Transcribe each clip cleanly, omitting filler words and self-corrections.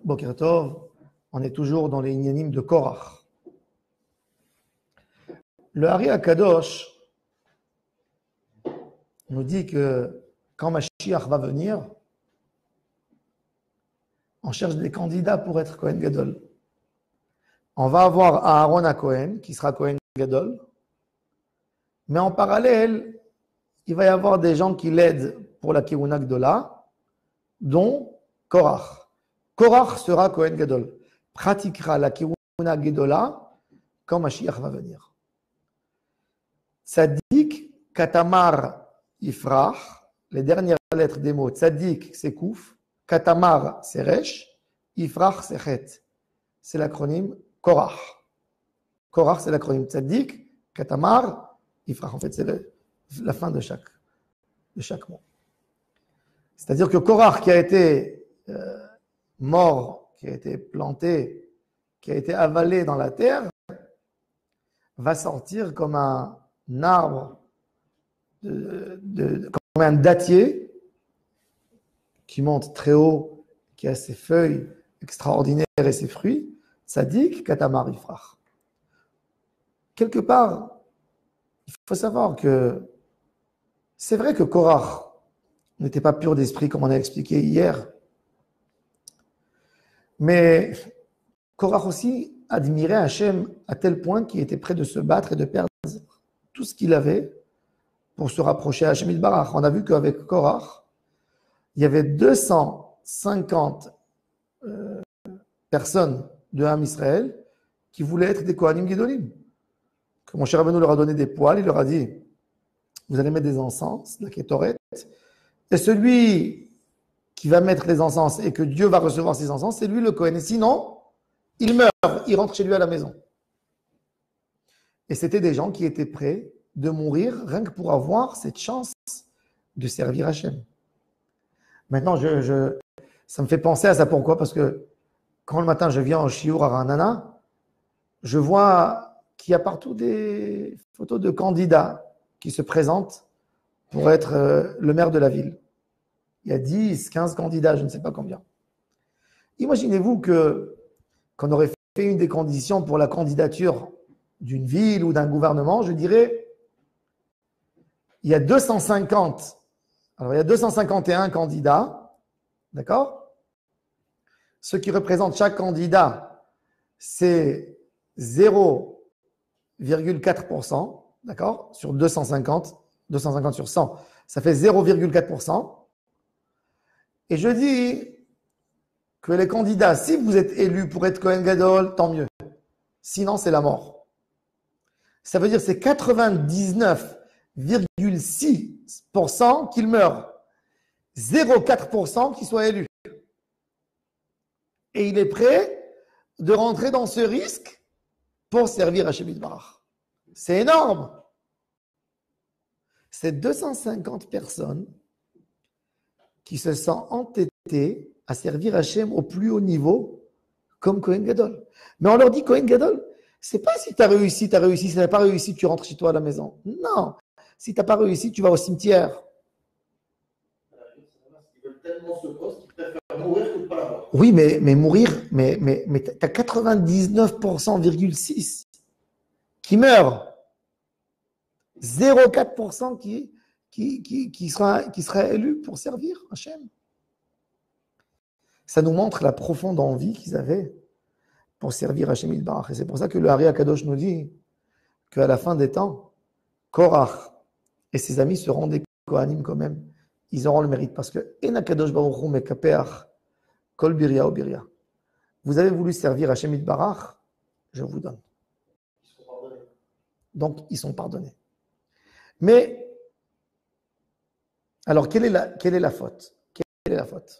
Boker Tov, on est toujours dans les Inyanim de Korach. Le Ari Akadosh nous dit que quand Mashiach va venir, on cherche des candidats pour être Kohen Gadol. On va avoir Aaron à Kohen, qui sera Kohen Gadol, mais en parallèle, il va y avoir des gens qui l'aident pour la Kehuna Gdola, dont Korach. Korach sera Kohen Gadol, pratiquera la Kehuna Gdola quand Mashiach va venir. Tzadik, Katamar, Ifrach, les dernières lettres des mots. Tzadik, c'est Kouf, Katamar, c'est Resh, Ifrach, c'est Chet. C'est l'acronyme Korach. Korach, c'est l'acronyme Tzadik, Katamar, Ifrach. En fait, c'est la fin de chaque mot. C'est-à-dire que Korach, qui a été mort, qui a été planté, qui a été avalé dans la terre, va sortir comme un arbre, comme un dattier qui monte très haut, qui a ses feuilles extraordinaires et ses fruits. Tzadik, Katamar, Ifrach. Quelque part, il faut savoir que c'est vrai que Korach n'était pas pur d'esprit comme on a expliqué hier, mais Korach aussi admirait Hachem à tel point qu'il était prêt de se battre et de perdre tout ce qu'il avait pour se rapprocher à Hachem Yitbarach. On a vu qu'avec Korach, il y avait 250 personnes de Ham Israël qui voulaient être des Kohanim Gedolim. Que mon cher Rabbeinu leur a donné des poils, il leur a dit, vous allez mettre des encens, la Kétoret, et celui qui va mettre les encens et que Dieu va recevoir ces encens, c'est lui le Kohen. Et sinon, il meurt, il rentre chez lui à la maison. Et c'était des gens qui étaient prêts de mourir rien que pour avoir cette chance de servir Hachem. Maintenant, ça me fait penser à ça. Pourquoi? Parce que quand le matin je viens en Shiur à Ranana, je vois qu'il y a partout des photos de candidats qui se présentent pour être le maire de la ville. Il y a 10, 15 candidats, je ne sais pas combien. Imaginez-vous qu'on aurait fait une des conditions pour la candidature d'une ville ou d'un gouvernement, je dirais, il y a 250, alors il y a 251 candidats, d'accord? Ce qui représente chaque candidat, c'est 0,4%, d'accord? Sur 250 sur 100, ça fait 0,4%. Et je dis que les candidats, si vous êtes élus pour être Kohen Gadol, tant mieux. Sinon, c'est la mort. Ça veut dire que c'est 99,6% qu'ils meurent. 0,4% qu'ils soient élus. Et il est prêt de rentrer dans ce risque pour servir Hachem Yitbarach. C'est énorme. C'est 250 personnes qui se sentent entêtées à servir Hachem au plus haut niveau comme Kohen Gadol. Mais on leur dit Kohen Gadol, c'est pas si tu as réussi, tu as réussi. Si tu n'as pas réussi, tu rentres chez toi à la maison. Non. Si tu n'as pas réussi, tu vas au cimetière. Ils veulent tellement ce poste qu'ils préfèrent mourir que de ne pas l'avoir. Oui, mais mourir, mais tu as 99,6% qui meurent. 0,4% qui sera élu pour servir Hachem. Ça nous montre la profonde envie qu'ils avaient pour servir Hachem Yitbarach. Et c'est pour ça que le Ari Akadosh nous dit qu'à la fin des temps, Korach et ses amis seront des Kohanim quand même. Ils auront le mérite parce que En Akadosh Baruch Hu mekapeach kol biria ou biria. Vous avez voulu servir Hachem Yitbarach, je vous donne. Donc, ils sont pardonnés. Mais, alors, quelle est la faute? Quelle est la faute?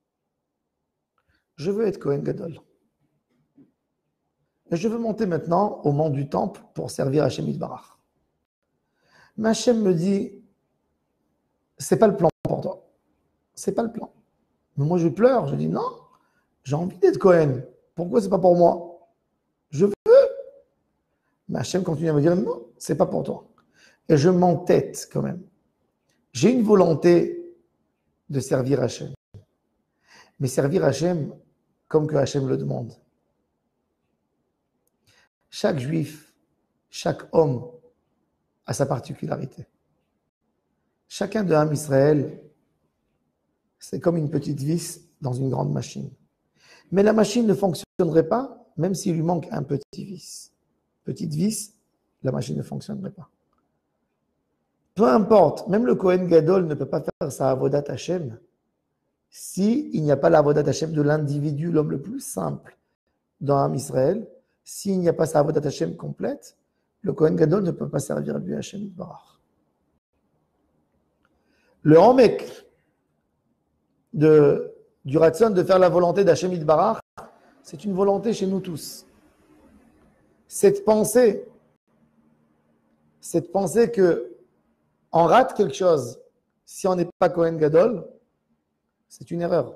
Je veux être Kohen Gadol. Et je veux monter maintenant au mont du temple pour servir Hachem Yitbarach. Mais Hachem me dit, c'est pas le plan pour toi. C'est pas le plan. Mais moi, je pleure. Je dis, non, j'ai envie d'être Kohen. Pourquoi c'est pas pour moi? Je veux. Mais Hachem continue à me dire, non, c'est pas pour toi. Et je m'entête quand même. J'ai une volonté de servir Hachem. Mais servir Hachem, comme que Hachem le demande. Chaque juif, chaque homme a sa particularité. Chacun de Ham Israël, c'est comme une petite vis dans une grande machine. Mais la machine ne fonctionnerait pas même s'il lui manque un petit vis. Petite vis, la machine ne fonctionnerait pas. Peu importe, même le Kohen Gadol ne peut pas faire sa Avodat Hashem s'il n'y a pas la Avodat Hashem de l'individu, l'homme le plus simple dans Ham Israël. S'il n'y a pas sa Avodat Hashem complète, le Kohen Gadol ne peut pas servir lui Hashem Yitbarach. Le Homek du Ratson de faire la volonté d'Hashem Yitbarach, c'est une volonté chez nous tous. Cette pensée que on rate quelque chose si on n'est pas Kohen Gadol, c'est une erreur.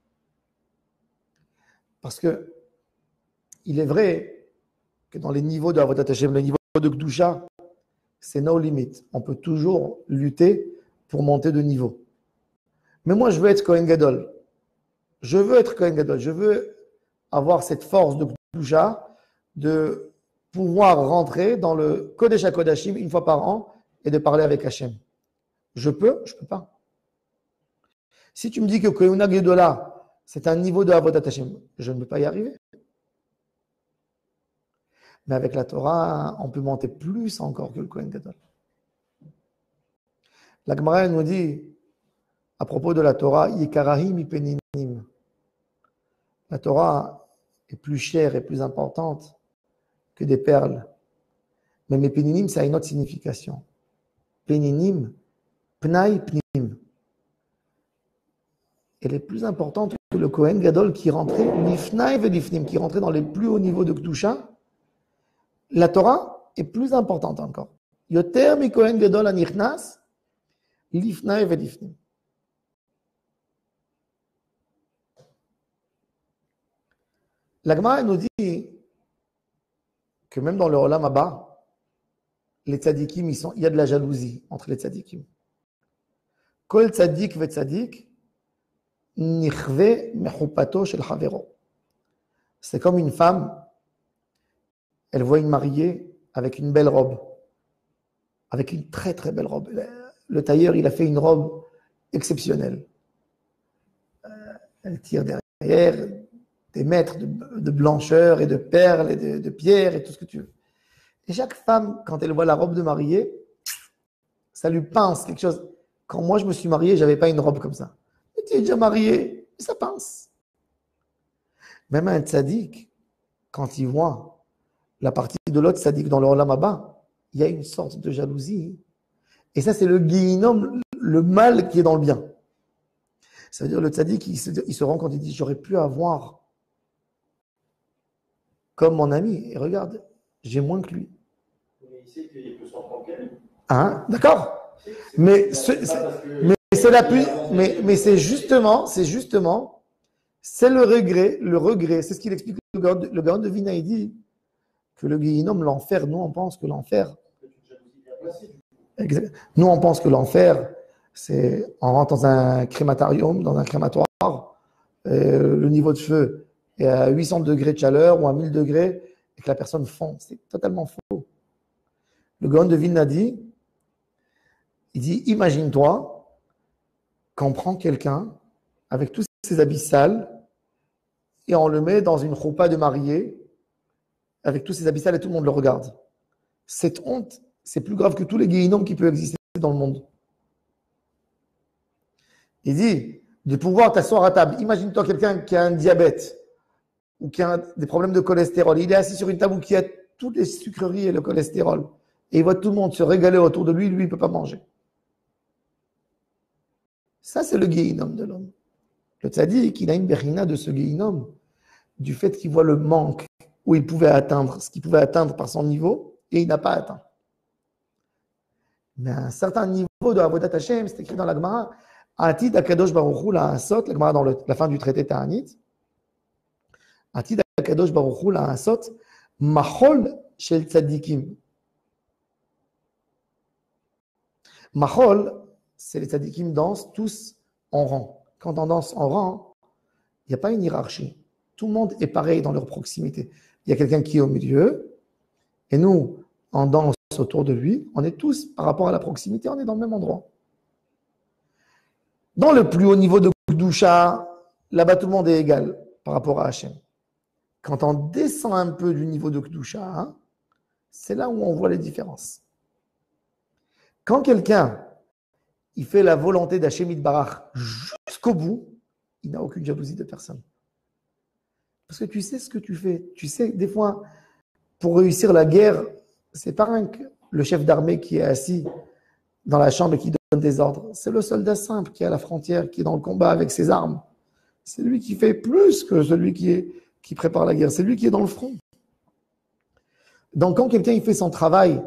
Parce que il est vrai que dans les niveaux de Avodat Hashem, le niveau de Kedusha, c'est no limit. On peut toujours lutter pour monter de niveau. Mais moi, je veux être Kohen Gadol. Je veux être Kohen Gadol. Je veux avoir cette force de Kedusha de pouvoir rentrer dans le Kodesh HaKodashim une fois par an et de parler avec Hashem. Je peux pas. Si tu me dis que Kohen Gedola, c'est un niveau de Avodat Hashem, je ne peux pas y arriver. Mais avec la Torah, on peut monter plus encore que le Kohen Gadol. La Gemara nous dit, à propos de la Torah, Yikarahim ipeninim. La Torah est plus chère et plus importante que des perles. Mais mes peninim, ça a une autre signification. Peninim, pnai pnim. Elle est plus importante que le Kohen Gadol qui rentrait lifnai velifnim, qui rentrait dans les plus hauts niveaux de Kedusha. La Torah est plus importante encore. Yoter mi Kohen Gadol anichnas, lifnai velifnim. La Gemara nous dit que même dans le Olam Haba, les tzadikim, il y a de la jalousie entre les tzadikim. Kol tzadik ve tzadik, nichve mechupato shel chavero. C'est comme une femme, elle voit une mariée avec une belle robe, avec une très très belle robe. Le tailleur, il a fait une robe exceptionnelle. Elle tire derrière des mètres de blancheur et de perles et de pierres et tout ce que tu veux. Et chaque femme, quand elle voit la robe de mariée, ça lui pince quelque chose. Quand moi je me suis marié, je n'avais pas une robe comme ça. Mais tu es déjà marié, ça pince. Même un tzaddik, quand il voit la partie de l'autre tzaddik dans le Olam Haba, il y a une sorte de jalousie. Et ça, c'est le guinom, le mal qui est dans le bien. Ça veut dire le tzaddik, il se rend compte, il dit, j'aurais pu avoir comme mon ami, et regarde, j'ai moins que lui. Mais il sait qu'il peut s'en prendre qu'elle. Hein, d'accord. Mais c'est la plus, mais c'est justement, c'est le regret, c'est ce qu'il explique le Gaon de Vina, il dit que le Guéhinom, l'enfer, nous on pense que l'enfer, nous on pense que l'enfer, c'est, on rentre dans un crématorium, dans un crématoire, le niveau de feu est à 800 degrés de chaleur ou à 1000 degrés et que la personne fond. C'est totalement faux. Le Gaon de Vilna dit, il dit, imagine-toi qu'on prend quelqu'un avec tous ses habits sales et on le met dans une choupa de mariée avec tous ses habits sales et tout le monde le regarde. Cette honte, c'est plus grave que tous les guéhinoms qui peuvent exister dans le monde. Il dit, de pouvoir t'asseoir à table. Imagine-toi quelqu'un qui a un diabète ou qui a des problèmes de cholestérol. Il est assis sur une table où il y a toutes les sucreries et le cholestérol. Et il voit tout le monde se régaler autour de lui, lui, il ne peut pas manger. Ça, c'est le guéhinom de l'homme. Le tzaddik, il a une bérina de ce guéhinom, du fait qu'il voit le manque où il pouvait atteindre, ce qu'il pouvait atteindre par son niveau, et il n'a pas atteint. Mais à un certain niveau de Avodat Hashem, c'est écrit dans la Gemara, Atid Akadosh Baruch Hu la'asot, la Gemara dans la fin du traité Ta'anit, Atid Akadosh Baruch Hu la'asot, Machol shel tzadikim. Machol, c'est les tzadikim dansent tous en rang. Quand on danse en rang, il n'y a pas une hiérarchie. Tout le monde est pareil dans leur proximité. Il y a quelqu'un qui est au milieu, et nous, en danse autour de lui, on est tous, par rapport à la proximité, on est dans le même endroit. Dans le plus haut niveau de Kedusha, là-bas, tout le monde est égal par rapport à Hachem. Quand on descend un peu du niveau de Kedusha, c'est là où on voit les différences. Quand quelqu'un il fait la volonté d'Hachem Yitbarach jusqu'au bout, il n'a aucune jalousie de personne. Parce que tu sais ce que tu fais. Tu sais, des fois, pour réussir la guerre, c'est pas rien que le chef d'armée qui est assis dans la chambre et qui donne des ordres. C'est le soldat simple qui est à la frontière, qui est dans le combat avec ses armes. C'est lui qui fait plus que celui qui prépare la guerre. C'est lui qui est dans le front. Donc, quand quelqu'un il fait son travail,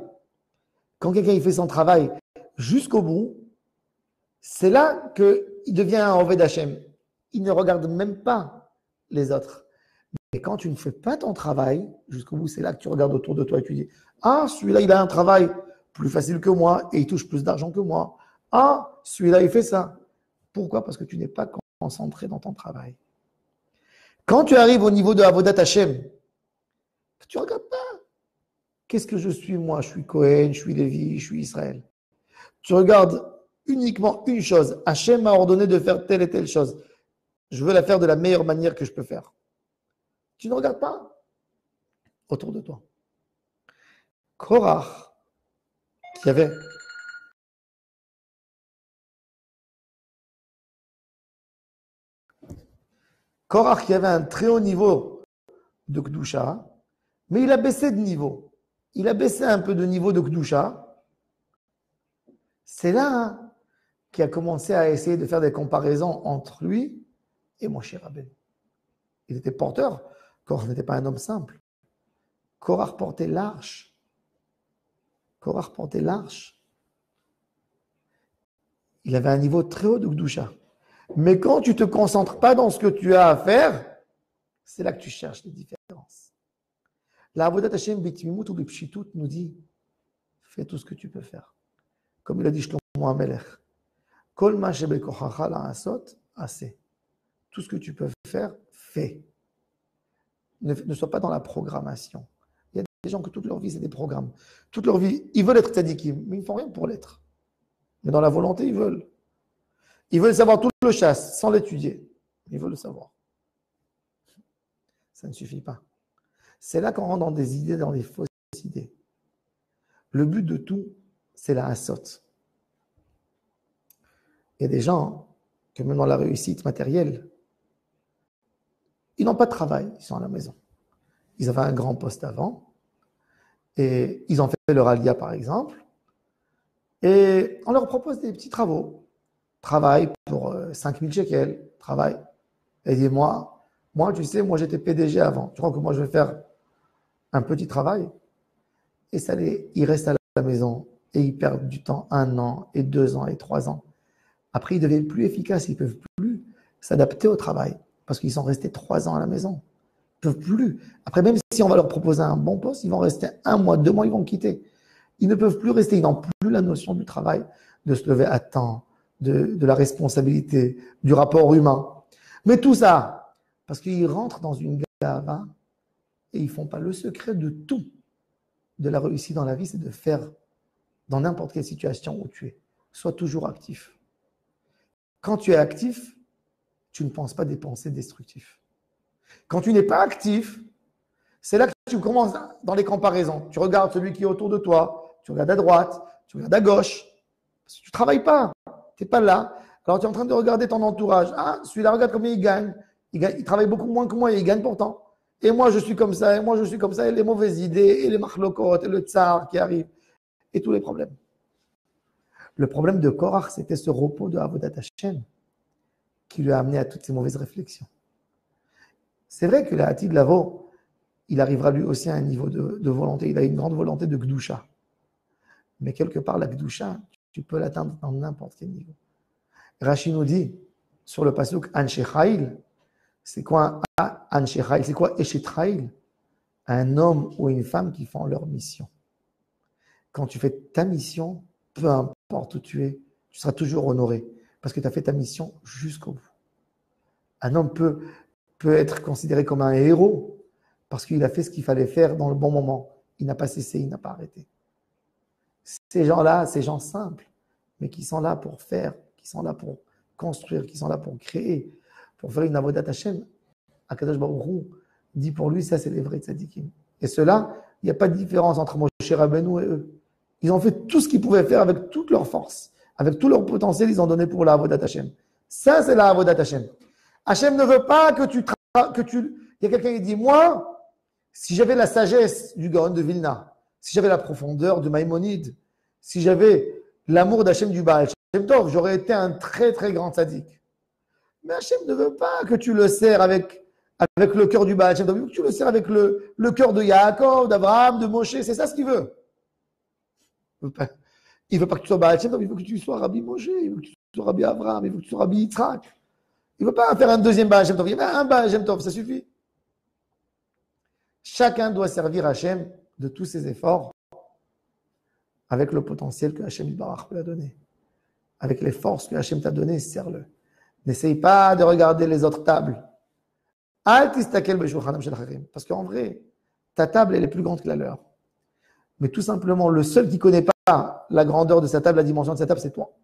jusqu'au bout, c'est là qu'il devient un Oved Hashem. Il ne regarde même pas les autres. Et quand tu ne fais pas ton travail, jusqu'au bout, c'est là que tu regardes autour de toi et tu dis « Ah, celui-là, il a un travail plus facile que moi et il touche plus d'argent que moi. Ah, celui-là, il fait ça. » Pourquoi ? Parce que tu n'es pas concentré dans ton travail. Quand tu arrives au niveau de Avodat Hashem, tu ne regardes pas. Qu'est-ce que je suis, moi ? Je suis Cohen, je suis Lévi, je suis Israël. Tu regardes uniquement une chose. Hachem m'a ordonné de faire telle et telle chose. Je veux la faire de la meilleure manière que je peux faire. Tu ne regardes pas autour de toi. Korach, qui avait un très haut niveau de Kedusha, mais il a baissé de niveau. Il a baissé un peu de niveau de Kedusha. C'est là qu'il a commencé à essayer de faire des comparaisons entre lui et Moshe Rabbeinu. Il était porteur. Korach n'était pas un homme simple. Korach portait l'arche. Il avait un niveau très haut de Kedusha. Mais quand tu ne te concentres pas dans ce que tu as à faire, c'est là que tu cherches les différences. La Avodat Hashem B'Timimut ou B'Pshitut nous dit fais tout ce que tu peux faire. Comme il a dit Shlomo HaMelech. Kol ma shebekochacha la'asot, aseh. Tout ce que tu peux faire, fais. Ne sois pas dans la programmation. Il y a des gens que toute leur vie, c'est des programmes. Toute leur vie, ils veulent être tzadikim, mais ils ne font rien pour l'être. Mais dans la volonté, ils veulent. Ils veulent savoir tout le chasse sans l'étudier. Ils veulent le savoir. Ça ne suffit pas. C'est là qu'on rentre dans des idées, dans des fausses idées. Le but de tout, c'est la asot. Il y a des gens que même dans la réussite matérielle, ils n'ont pas de travail, ils sont à la maison. Ils avaient un grand poste avant et ils ont fait leur alia par exemple et on leur propose des petits travaux. Travail pour 5000 shekels, travail. Et dis moi tu sais, moi j'étais PDG avant. Tu crois que moi je vais faire un petit travail? Et ça ils restent à la maison et ils perdent du temps 1 an et 2 ans et 3 ans. Après, ils deviennent plus efficaces, ils ne peuvent plus s'adapter au travail parce qu'ils sont restés 3 ans à la maison. Ils ne peuvent plus. Après, même si on va leur proposer un bon poste, ils vont rester 1 mois, 2 mois, ils vont quitter. Ils ne peuvent plus rester, ils n'ont plus la notion du travail, de se lever à temps, de la responsabilité, du rapport humain. Mais tout ça, parce qu'ils rentrent dans une gava et ils ne font pas le secret de tout. De la réussite dans la vie, c'est de faire, dans n'importe quelle situation où tu es, sois toujours actif. Quand tu es actif, tu ne penses pas des pensées destructives. Quand tu n'es pas actif, c'est là que tu commences dans les comparaisons. Tu regardes celui qui est autour de toi, tu regardes à droite, tu regardes à gauche. Parce que tu ne travailles pas, tu n'es pas là. Alors tu es en train de regarder ton entourage. Ah, celui-là, regarde combien il gagne. Il travaille beaucoup moins que moi et il gagne pourtant. Et moi, je suis comme ça, et les mauvaises idées, et les machlokot, et le tsar qui arrive, et tous les problèmes. Le problème de Korach, c'était ce repos de Avodat Hashem qui lui a amené à toutes ces mauvaises réflexions. C'est vrai que l'Atid Lavo, il arrivera lui aussi à un niveau de volonté. Il a une grande volonté de Gdusha. Mais quelque part, la Gdusha, tu peux l'atteindre dans n'importe quel niveau. Rashi nous dit, sur le pasuk Anshe Chayil, c'est quoi Anshe Chayil? C'est quoi Eshet Chayil? Un homme ou une femme qui font leur mission. Quand tu fais ta mission, peu importe où tu es, tu seras toujours honoré parce que tu as fait ta mission jusqu'au bout. Un homme peut peut être considéré comme un héros parce qu'il a fait ce qu'il fallait faire dans le bon moment. Il n'a pas cessé, il n'a pas arrêté. Ces gens-là, ces gens simples, mais qui sont là pour faire, qui sont là pour construire, qui sont là pour créer, pour faire une avodat Hashem, Akadosh Baruch Hu dit pour lui, ça c'est les vrais tzadikim. Et ceux-là, il n'y a pas de différence entre Moshe Rabbeinu et eux. Ils ont fait tout ce qu'ils pouvaient faire avec toute leur force, avec tout leur potentiel, ils ont donné pour la avodat Hashem. Ça c'est la avodat Hashem. Hashem ne veut pas que tu... Il y a quelqu'un qui dit, moi, si j'avais la sagesse du Gaon de Vilna, si j'avais la profondeur de Maïmonide, si j'avais l'amour d'Hachem du Baal Shem Tov, j'aurais été un très très grand tzaddik. Mais Hachem ne veut pas que tu le sers avec le cœur du Baal Shem Tov, il veut que tu le sers avec le cœur de Yaakov, d'Abraham, de Moshe, c'est ça ce qu'il veut. Il veut pas que tu sois Baal Shem Tov, il veut que tu sois Rabbi Moshe, il veut que tu sois Rabbi Abraham, il veut que tu sois Rabbi Yitzhak. Il ne veut pas faire un deuxième Baal Shem Tov, il veut un Baal Shem Tov, ça suffit. Chacun doit servir Hachem de tous ses efforts avec le potentiel que Hachem Yitbarach peut donner. Avec les forces que Hachem t'a données, sers-le. N'essaye pas de regarder les autres tables. Parce qu'en vrai, ta table elle est plus grande que la leur. Mais tout simplement, le seul qui ne connaît pas la grandeur de sa table, la dimension de sa table, c'est toi.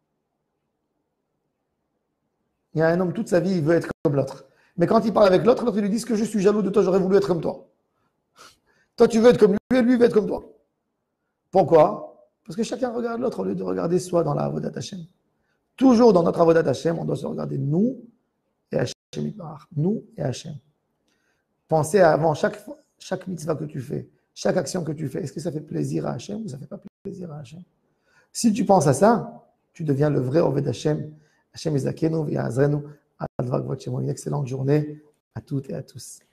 Il y a un homme, toute sa vie, il veut être comme l'autre. Mais quand il parle avec l'autre, l'autre il lui dit que je suis jaloux de toi, j'aurais voulu être comme toi. Toi, tu veux être comme lui et lui veut être comme toi. Pourquoi? Parce que chacun regarde l'autre au lieu de regarder soi dans la avodat Hashem. Toujours dans notre avodat Hashem, on doit se regarder nous et Hashem. Nous et Hashem. Pensez avant chaque mitzvah que tu fais, chaque action que tu fais, est-ce que ça fait plaisir à Hashem ou ça ne fait pas plaisir à Hashem? Si tu penses à ça, tu deviens le vrai Oved Hashem. Hashem Ezakenu v'Yazrenu. Une excellente journée à toutes et à tous.